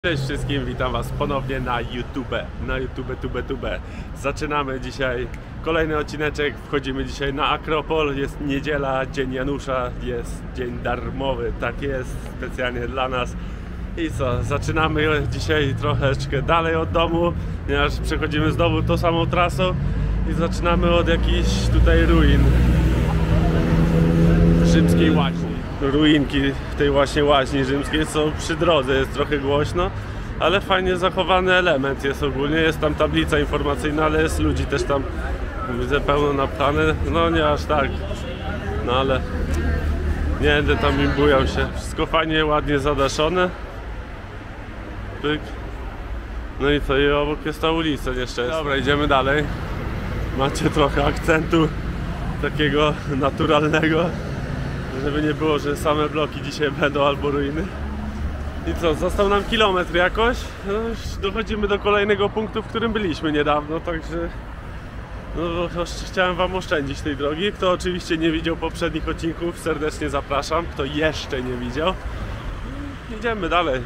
Cześć wszystkim, witam was ponownie na YouTube. Zaczynamy dzisiaj kolejny odcineczek, wchodzimy dzisiaj na Akropol. Jest niedziela, dzień Janusza, jest dzień darmowy, tak jest, specjalnie dla nas. I co, zaczynamy dzisiaj troszeczkę dalej od domu, ponieważ przechodzimy znowu tą samą trasą i zaczynamy od jakichś tutaj ruin rzymskiej łaźni. Ruinki tej właśnie łaźni rzymskiej są przy drodze, jest trochę głośno, ale fajnie zachowany element jest ogólnie. Jest tam tablica informacyjna, ale jest ludzi też tam, widzę, pełno napchane. No nie aż tak, no ale nie będę tam im bujał się. Wszystko fajnie, ładnie zadaszone. Pyk. No i co, i obok jest ta ulica jeszcze jest. Dobra, idziemy dalej. Macie trochę akcentu takiego naturalnego, żeby nie było, że same bloki dzisiaj będą albo ruiny. I co, został nam kilometr jakoś. No, już dochodzimy do kolejnego punktu, w którym byliśmy niedawno, także no, chciałem wam oszczędzić tej drogi. Kto oczywiście nie widział poprzednich odcinków, serdecznie zapraszam. Kto jeszcze nie widział, idziemy dalej.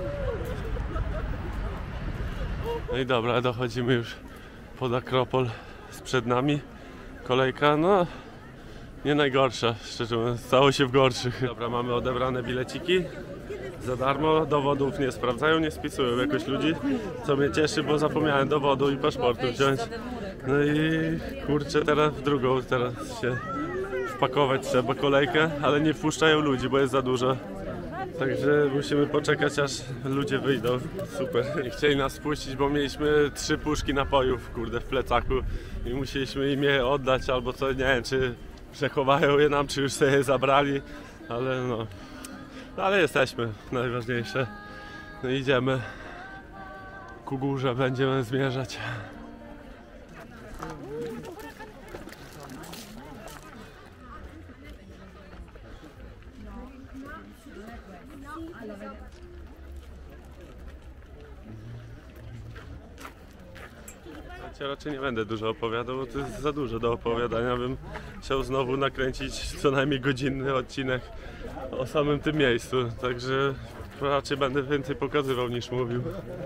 No i dobra, dochodzimy już pod Akropol. Przed nami kolejka, no nie najgorsza, szczerze mówiąc, stało się w gorszych. Dobra, mamy odebrane bileciki za darmo, dowodów nie sprawdzają, nie spisują jakoś ludzi, co mnie cieszy, bo zapomniałem dowodu i paszportu wziąć. No i kurczę, teraz w drugą, teraz się wpakować trzeba kolejkę, ale nie wpuszczają ludzi, bo jest za dużo. Także musimy poczekać, aż ludzie wyjdą. Super. Nie chcieli nas wpuścić, bo mieliśmy 3 puszki napojów, kurde, w plecaku i musieliśmy im je oddać, albo co, nie wiem, czy przechowają je nam, czy już sobie je zabrali, ale no, ale jesteśmy, najważniejsze. No idziemy ku górze, będziemy zmierzać. Ja raczej nie będę dużo opowiadał, bo to jest za dużo do opowiadania. Bym chciał znowu nakręcić co najmniej godzinny odcinek o samym tym miejscu, także raczej będę więcej pokazywał niż mówił.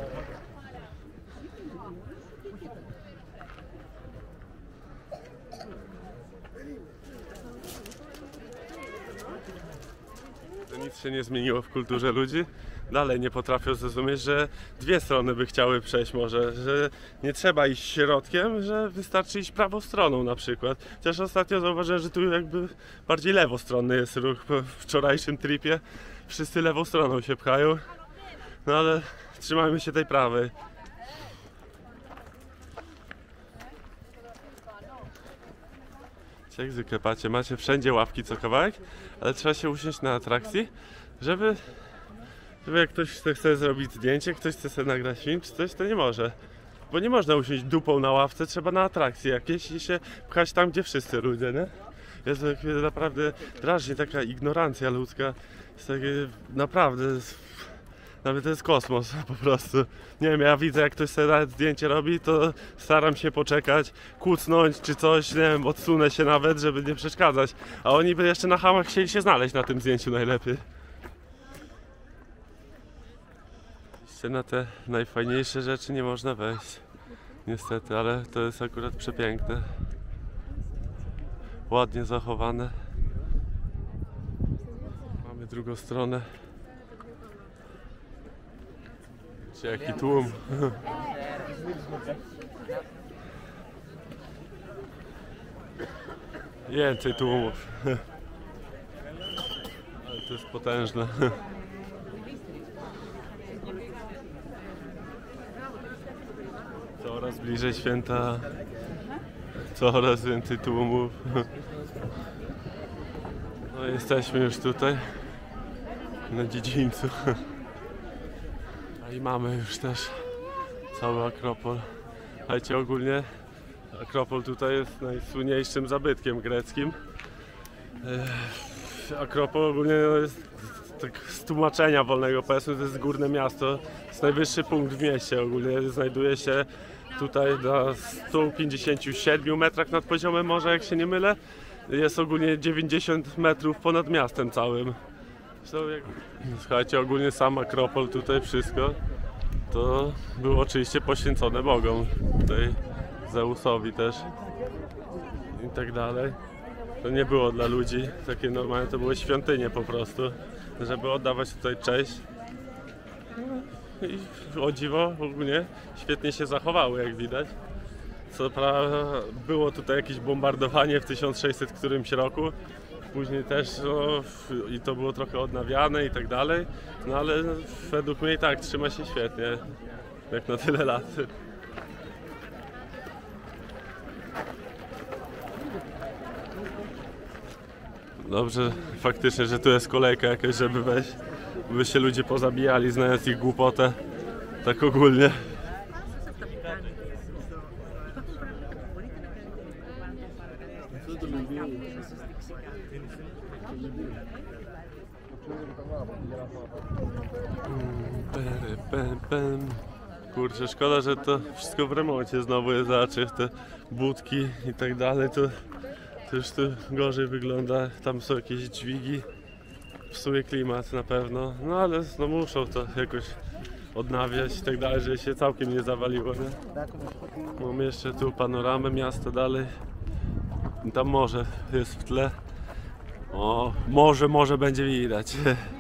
To nic się nie zmieniło w kulturze ludzi. Dalej nie potrafią zrozumieć, że dwie strony by chciały przejść może, że nie trzeba iść środkiem, że wystarczy iść prawą stroną na przykład. Chociaż ostatnio zauważyłem, że tu jakby bardziej lewostronny jest ruch po wczorajszym tripie. Wszyscy lewą stroną się pchają, no ale trzymajmy się tej prawej. Jak zwykle macie wszędzie ławki co kawałek, ale trzeba się usiąść na atrakcji, żeby jak ktoś chce zrobić zdjęcie, ktoś chce sobie nagrać film czy coś, to nie może. Bo nie można usiąść dupą na ławce, trzeba na atrakcje jakieś i się pchać tam, gdzie wszyscy ludzie, nie? Jest naprawdę drażni taka ignorancja ludzka. Jest takie naprawdę, nawet to jest kosmos po prostu. Nie wiem, ja widzę, jak ktoś sobie nawet zdjęcie robi, to staram się poczekać, kucnąć czy coś, nie wiem, odsunę się nawet, żeby nie przeszkadzać. A oni by jeszcze na hamach chcieli się znaleźć na tym zdjęciu najlepiej. Na te najfajniejsze rzeczy nie można wejść, niestety, ale to jest akurat przepiękne, ładnie zachowane. Mamy drugą stronę. Czy jaki tłum. Więcej tłumów. Ale to jest potężne. Coraz bliżej święta, coraz więcej tłumów. No jesteśmy już tutaj, na dziedzińcu. A i mamy już też cały Akropol. Słuchajcie, ogólnie Akropol tutaj jest najsłynniejszym zabytkiem greckim. Akropol ogólnie jest tak z tłumaczenia wolnego, powiedzmy, to jest górne miasto, to jest najwyższy punkt w mieście, ogólnie znajduje się tutaj na 157 metrach nad poziomem morza, jak się nie mylę. Jest ogólnie 90 metrów ponad miastem całym. Słuchajcie, ogólnie sam Akropol, tutaj wszystko to było oczywiście poświęcone bogom, tutaj Zeusowi też i tak dalej. To nie było dla ludzi takie normalne, to były świątynie po prostu, żeby oddawać tutaj cześć. I o dziwo ogólnie świetnie się zachowały, jak widać. Co prawda było tutaj jakieś bombardowanie w 1600 którymś roku, później też no, i to było trochę odnawiane i tak dalej, no ale według mnie i tak trzyma się świetnie, jak na tyle lat. Dobrze, faktycznie, że tu jest kolejka jakaś, żeby wejść, by się ludzie pozabijali, znając ich głupotę, tak ogólnie. Kurczę, szkoda, że to wszystko w remoncie znowu jest, zobaczcie, te budki i tak dalej, to już tu gorzej wygląda, tam są jakieś dźwigi, psuje klimat na pewno, no ale no muszą to jakoś odnawiać i tak dalej, żeby się całkiem nie zawaliło, nie? Mamy jeszcze tu panoramę miasta dalej, i tam morze jest w tle, o, może będzie widać.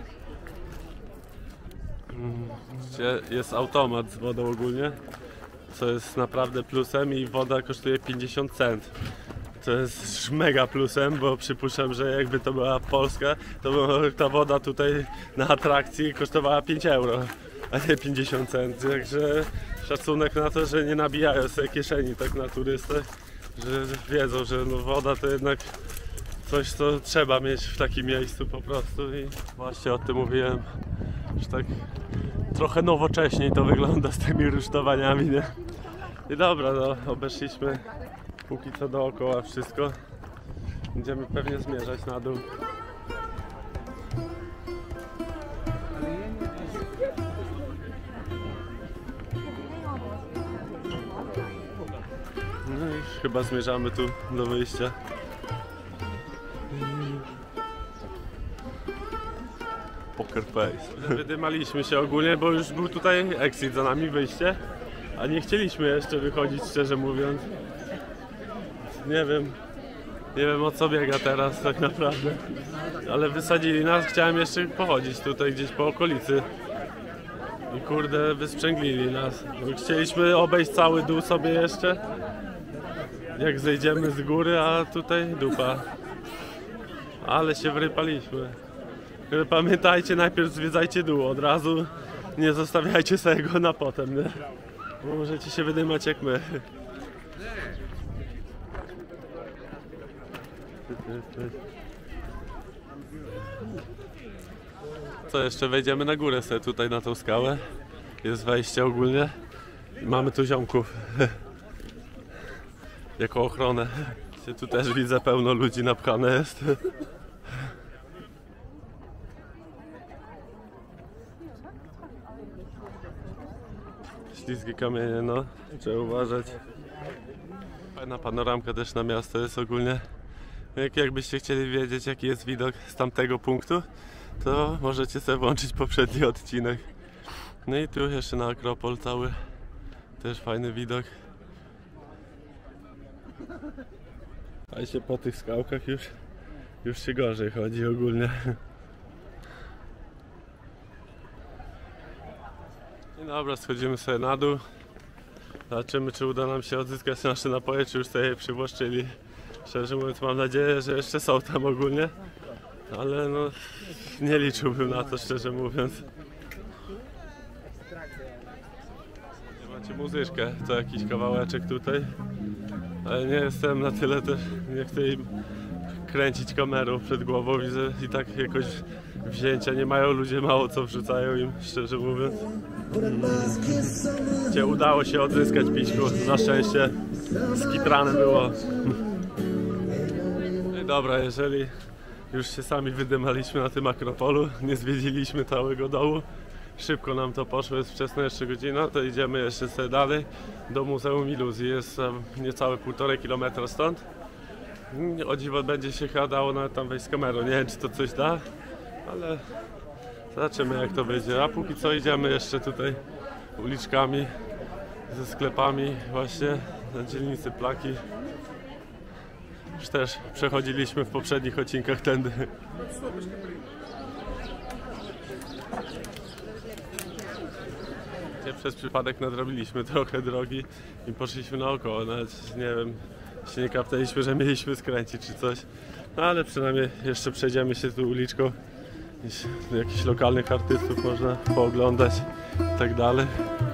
Jest automat z wodą ogólnie, co jest naprawdę plusem i woda kosztuje 50 cent. To jest mega plusem, bo przypuszczam, że jakby to była Polska, to by ta woda tutaj na atrakcji kosztowała 5 euro, a nie 50 cent. Także szacunek na to, że nie nabijają sobie kieszeni tak na turystach, że wiedzą, że no woda to jednak coś, co trzeba mieć w takim miejscu po prostu. I właśnie o tym mówiłem, że tak trochę nowocześniej to wygląda z tymi rusztowaniami, nie? I dobra, no obeszliśmy póki co dookoła wszystko. Będziemy pewnie zmierzać na dół. No i chyba zmierzamy tu do wyjścia. Poker face. Wydymaliśmy się ogólnie, bo już był tutaj exit za nami, wyjście. A nie chcieliśmy jeszcze wychodzić, szczerze mówiąc. Nie wiem o co biega teraz tak naprawdę. Ale wysadzili nas, chciałem jeszcze pochodzić tutaj gdzieś po okolicy. I kurde, wysprzęglili nas. Chcieliśmy obejść cały dół sobie jeszcze. Jak zejdziemy z góry, a tutaj dupa. Ale się wrypaliśmy. Pamiętajcie, najpierw zwiedzajcie dół od razu. Nie zostawiajcie sobie go na potem, nie? Bo możecie się wydymać jak my. Co jeszcze? Wejdziemy na górę sobie tutaj na tą skałę. Jest wejście ogólnie. I mamy tu ziomków. Jako ochronę. Tu też widzę pełno ludzi napchane jest. Ślizgie kamienie, no. Trzeba uważać. Fajna panoramka też na miasto jest ogólnie. Jakbyście chcieli wiedzieć, jaki jest widok z tamtego punktu, to możecie sobie włączyć poprzedni odcinek. No i tu jeszcze na Akropol cały. Też fajny widok. A się po tych skałkach już się gorzej chodzi ogólnie. I dobra, schodzimy sobie na dół. Zobaczymy, czy uda nam się odzyskać nasze napoje, czy już sobie je przywłaszczyli. Szczerze mówiąc, mam nadzieję, że jeszcze są tam ogólnie. Ale no, nie liczyłbym na to, szczerze mówiąc. Macie muzyczkę, to jakiś kawałeczek tutaj. Ale nie jestem na tyle też, nie chcę im kręcić kamerą przed głową. Widzę i tak jakoś wzięcia nie mają, ludzie mało co wrzucają im, szczerze mówiąc. Udało się odzyskać pićku, na szczęście skitrane było. No i dobra, jeżeli już się sami wydymaliśmy na tym Akropolu, nie zwiedziliśmy całego dołu, szybko nam to poszło, jest wczesna jeszcze godzina, to idziemy jeszcze sobie dalej do Muzeum Iluzji, jest niecałe 1,5 km stąd. O dziwo będzie się chyba dało nawet tam wejść z kamerą, nie wiem czy to coś da, ale zobaczymy jak to będzie. A póki co idziemy jeszcze tutaj uliczkami ze sklepami właśnie na dzielnicy Plaki. Już też przechodziliśmy w poprzednich odcinkach tędy. Przez przypadek nadrobiliśmy trochę drogi i poszliśmy naokoło, nawet nie wiem, się nie kapnęliśmy, że mieliśmy skręcić czy coś, no ale przynajmniej jeszcze przejdziemy się tu uliczką, jakichś lokalnych artystów można pooglądać i tak dalej.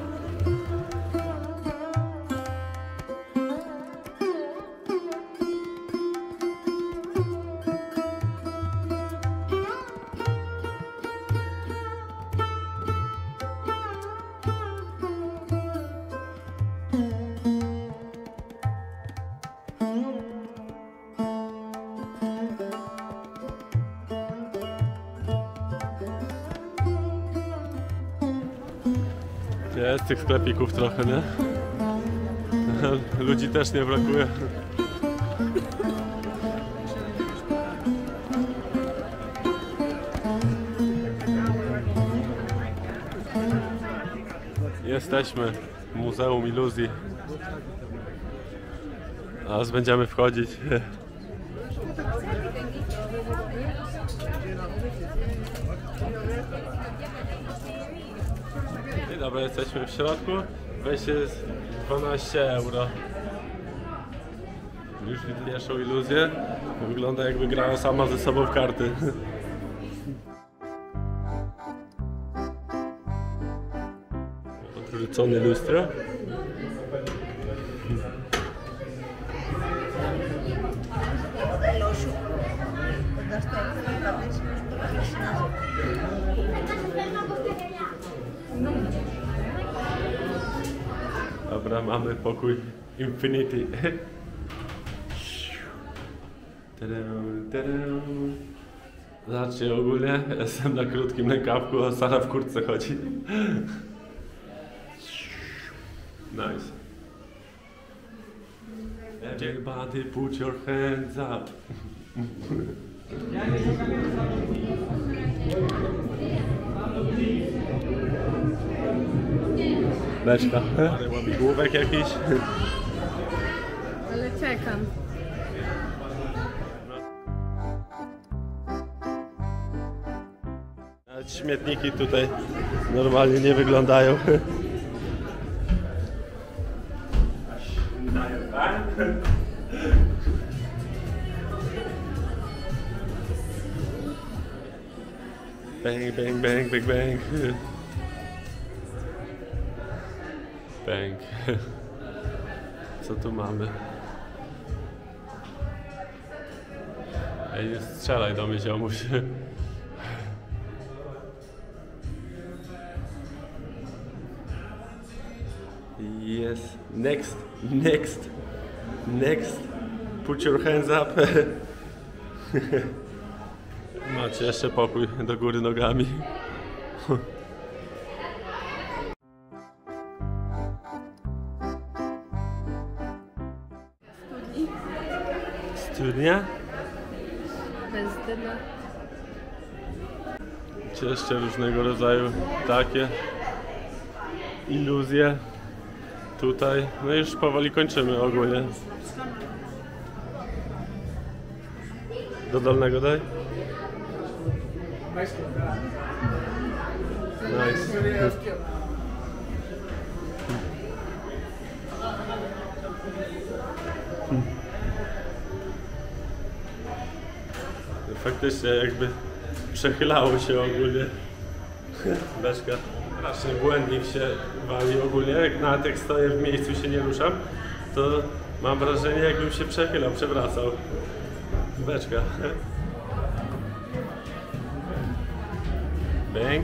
Jest tych sklepików trochę, nie? Ludzi też nie brakuje. Jesteśmy w Muzeum Iluzji. Teraz będziemy wchodzić. Dobra, jesteśmy w środku. Wejście jest 12 euro. Już widzę pierwszą iluzję. Wygląda jakby grała sama ze sobą w karty. Odwrócone lustro. Dobra, mamy pokój Infinity. Zobaczcie, ogólnie jestem na krótkim rękawku, a Sara w kurtce chodzi. Nice. Everybody put your hands up. Beczka. Łamigłówek jakiś. Ale czekam. Nawet śmietniki tutaj normalnie nie wyglądają. Bang, bang, bang, bang, bang. Bang. Co tu mamy? Ej, nie strzelaj do mnie, ziomuś. Yes. Next. Next. Next. Put your hands up. Macie jeszcze pokój do góry nogami. Studnia? Bez dymu. Jeszcze różnego rodzaju takie iluzje tutaj. No i już powoli kończymy ogólnie. Do dolnego daj. Nice. Faktycznie jakby przechylało się ogólnie. Beczka. Strasznie błędnik się wali ogólnie. Nawet jak stoję w miejscu i się nie ruszam, to mam wrażenie jakbym się przechylał, przewracał. Beczka. Bang.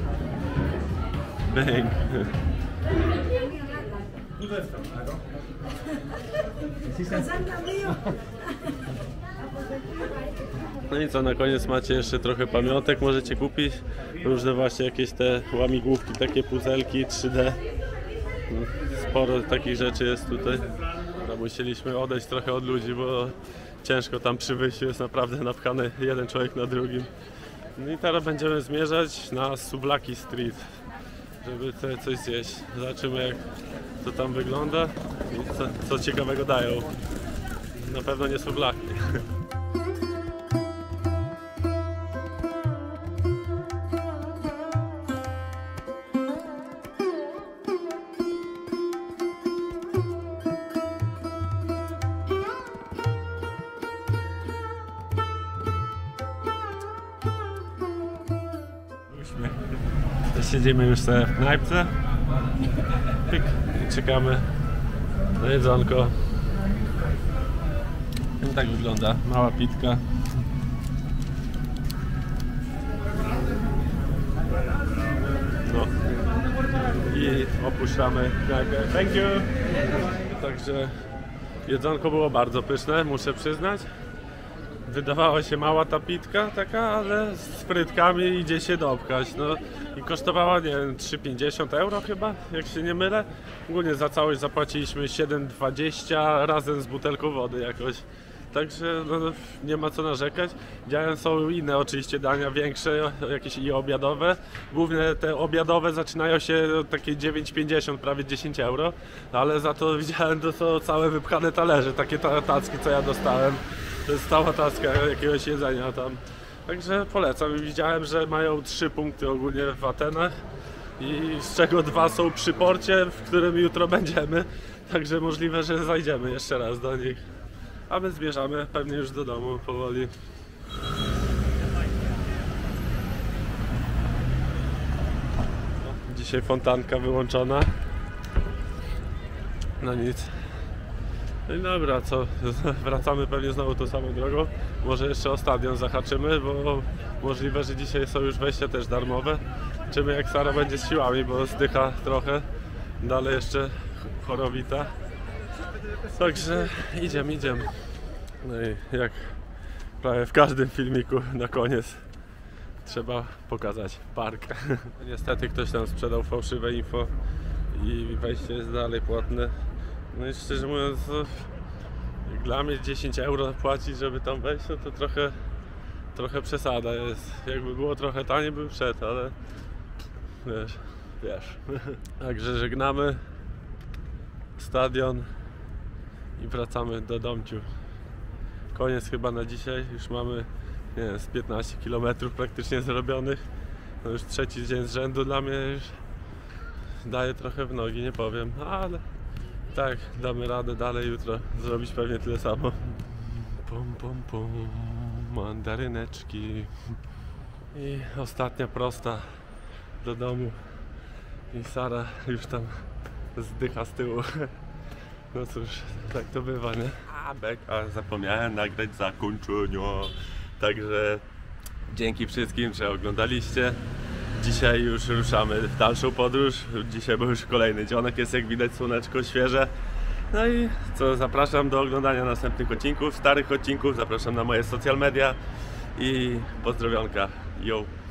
Bang. No i co, na koniec macie jeszcze trochę pamiątek, możecie kupić. Różne właśnie jakieś te łamigłówki, takie puzelki 3D. Sporo takich rzeczy jest tutaj. No, musieliśmy odejść trochę od ludzi, bo ciężko tam przy wyjściu jest naprawdę napchany jeden człowiek na drugim. No i teraz będziemy zmierzać na Suwałki Street, żeby sobie coś zjeść. Zobaczymy, jak to tam wygląda i co ciekawego dają. Na pewno nie suwlaki. Siedzimy już sobie w knajpce. Pyk. I czekamy na jedzonko. I tak wygląda mała pitka. No. I opuszczamy knajpę. Thank you! Także jedzonko było bardzo pyszne, muszę przyznać. Wydawała się mała ta pitka taka, ale z frytkami idzie się dopchać. No i kosztowała, nie wiem, 3,50 euro chyba, jak się nie mylę. Ogólnie za całość zapłaciliśmy 7,20 razem z butelką wody jakoś. Także no, nie ma co narzekać. Widziałem, są inne oczywiście dania, większe, jakieś i obiadowe. Głównie te obiadowe zaczynają się takie 9,50, prawie 10 euro. Ale za to widziałem, to są całe wypchane talerze, takie tacki, co ja dostałem. To jest cała tacka jakiegoś jedzenia tam. Także polecam. Widziałem, że mają 3 punkty ogólnie w Atenach i z czego 2 są przy porcie, w którym jutro będziemy. Także możliwe, że zajdziemy jeszcze raz do nich. A my zmierzamy pewnie już do domu powoli. Dzisiaj fontanka wyłączona. No nic. No i dobra, co? Wracamy pewnie znowu tą samą drogą. Może jeszcze o stadion zahaczymy, bo możliwe, że dzisiaj są już wejścia też darmowe. Zobaczymy, jak Sara będzie z siłami, bo zdycha trochę. Dalej jeszcze chorowita. Także idziemy. No i jak prawie w każdym filmiku na koniec trzeba pokazać park. Niestety ktoś nam sprzedał fałszywe info i wejście jest dalej płatne. No i szczerze mówiąc, jak dla mnie 10 euro płacić, żeby tam wejść, no to trochę przesada jest. Jakby było trochę taniej, bym wszedł, ale wiesz. Także żegnamy stadion i wracamy do domciu. Koniec chyba na dzisiaj, już mamy, nie wiem, z 15 km praktycznie zrobionych. No już 3. dzień z rzędu dla mnie już daje trochę w nogi, nie powiem, ale tak, damy radę dalej jutro zrobić pewnie tyle samo. Mandaryneczki. I ostatnia prosta do domu. I Sara już tam zdycha z tyłu. No cóż, tak to bywa, nie? A zapomniałem nagrać zakończenie. Także dzięki wszystkim, że oglądaliście. Dzisiaj już ruszamy w dalszą podróż. Dzisiaj był już kolejny dzionek, jest jak widać słoneczko świeże. No i co, zapraszam do oglądania następnych odcinków, starych odcinków. Zapraszam na moje social media i pozdrowionka. Yo!